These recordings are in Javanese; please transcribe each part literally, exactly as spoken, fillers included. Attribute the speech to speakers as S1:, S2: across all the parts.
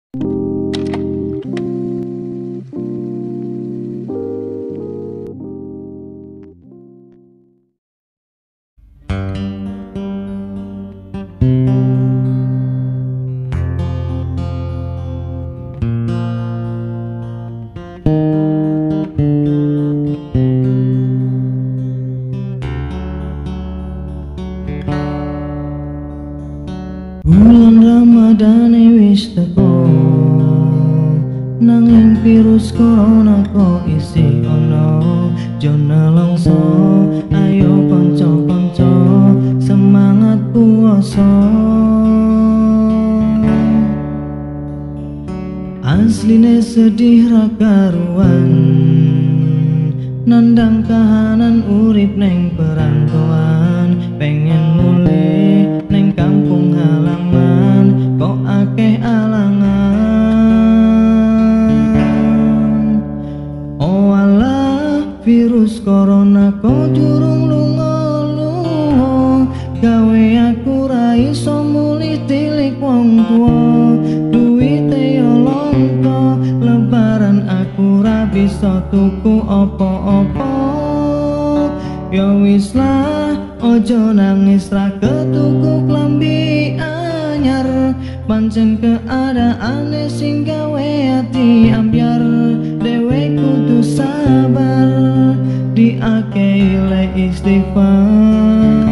S1: Bulan Ramadan wis teko, nanging virus corona kok isi ono. Jona longso, ayo konco-konco, semangat puasa. Asline sedih ra karuan, nandang kahanan urip neng perantauan. Pengen mulai neng kampung halaman, kok akeh alangan. Oh alah, virus corona kok durung lunga-lunga, gawe aku ra iso mulih tilik wong tuwa. Duwite yo longko, lebaran aku ra bisa tuku opo-opo. Yo wis lah, ojo nangis ra ketuku klambi anyar. Pancen keadaane sing gawe ati ambyar. Dewe kudu sabar, diakei le istighfar.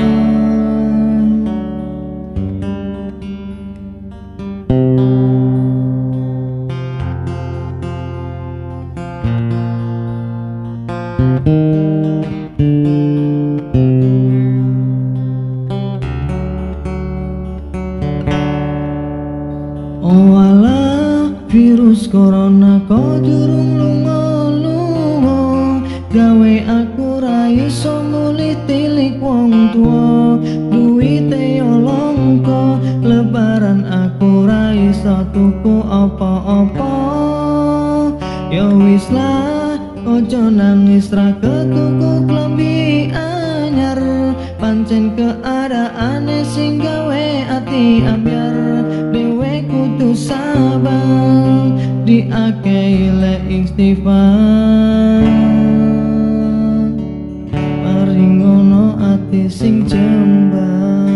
S1: Oh alah, virus corona kok durung lunga-lunga, gawe aku ra iso mulih tilik wong tuwa. Duwite yo longko, lebaran aku ra iso tuku apa-apa. Yo wis lah, ojo nangis ra ketuku klambi anyar. Pancen keadaane sing gawe ati ambyar. Dewe kudu sabar, diakei le istighfar. Paring ngono ati sing jembar.